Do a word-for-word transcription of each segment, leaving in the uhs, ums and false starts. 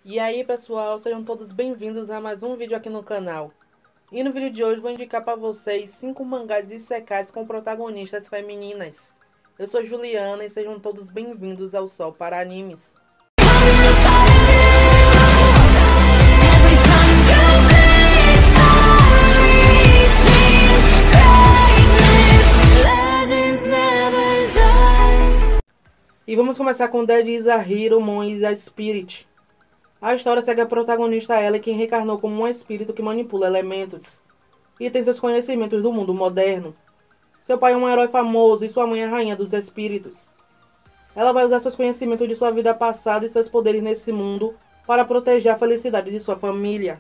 E aí pessoal, sejam todos bem-vindos a mais um vídeo aqui no canal. E no vídeo de hoje vou indicar para vocês cinco mangás isekais com protagonistas femininas. Eu sou Juliana e sejam todos bem-vindos ao Sol para Animes. E vamos começar com Dead is a Hero, Moon is a Spirit. A história segue a protagonista Ellie, que reencarnou como um espírito que manipula elementos e tem seus conhecimentos do mundo moderno. Seu pai é um herói famoso e sua mãe é a rainha dos espíritos. Ela vai usar seus conhecimentos de sua vida passada e seus poderes nesse mundo para proteger a felicidade de sua família.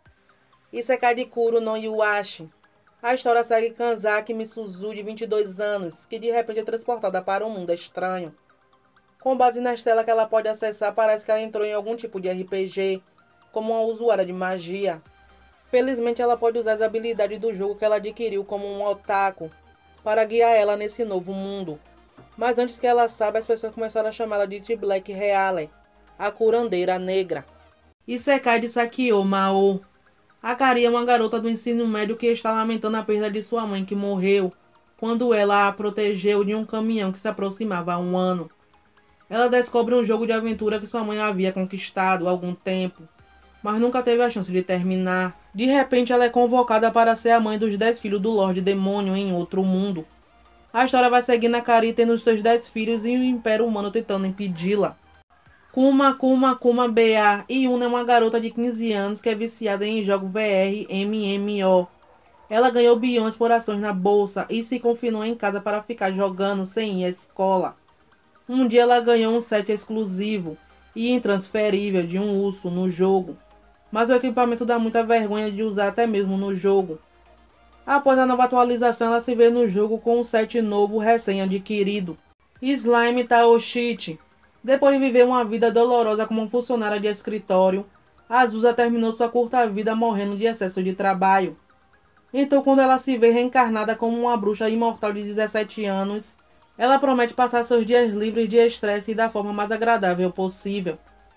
Isekai de Kuro no Yuashi. A história segue Kanzaki Misuzu, de vinte e dois anos, que de repente é transportada para um mundo estranho. Com base na estela que ela pode acessar, parece que ela entrou em algum tipo de R P G, como uma usuária de magia. Felizmente, ela pode usar as habilidades do jogo que ela adquiriu como um otaku, para guiar ela nesse novo mundo. Mas antes que ela saiba, as pessoas começaram a chamá-la de T-Black Reale, a curandeira negra. Isekai de Sakyo Mao. A Kari é uma garota do ensino médio que está lamentando a perda de sua mãe, que morreu quando ela a protegeu de um caminhão que se aproximava há um ano. Ela descobre um jogo de aventura que sua mãe havia conquistado há algum tempo, mas nunca teve a chance de terminar. De repente, ela é convocada para ser a mãe dos dez filhos do Lorde Demônio em outro mundo. A história vai seguindo a Kari tendo seus dez filhos e o Império Humano tentando impedi-la. Kuma Kuma Kuma B A. Yuna é uma garota de quinze anos que é viciada em jogo V R M M O. Ela ganhou bilhões por ações na bolsa e se confinou em casa para ficar jogando sem ir à escola. Um dia ela ganhou um set exclusivo e intransferível de um urso no jogo, mas o equipamento dá muita vergonha de usar até mesmo no jogo. Após a nova atualização, ela se vê no jogo com um set novo recém-adquirido. Slime Taoshichi. Depois de viver uma vida dolorosa como funcionária de escritório, Azusa terminou sua curta vida morrendo de excesso de trabalho. Então, quando ela se vê reencarnada como uma bruxa imortal de dezessete anos, ela promete passar seus dias livres de estresse e da forma mais agradável possível.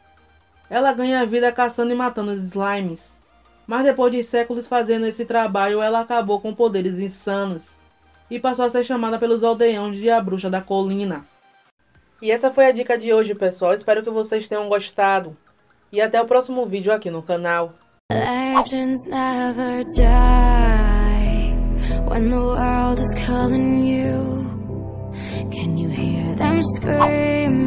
Ela ganha vida caçando e matando os slimes, mas depois de séculos fazendo esse trabalho, ela acabou com poderes insanos e passou a ser chamada pelos aldeões de a Bruxa da Colina. E essa foi a dica de hoje, pessoal. Espero que vocês tenham gostado. E até o próximo vídeo aqui no canal. Legends never die when the world is calling you. Can you hear them scream?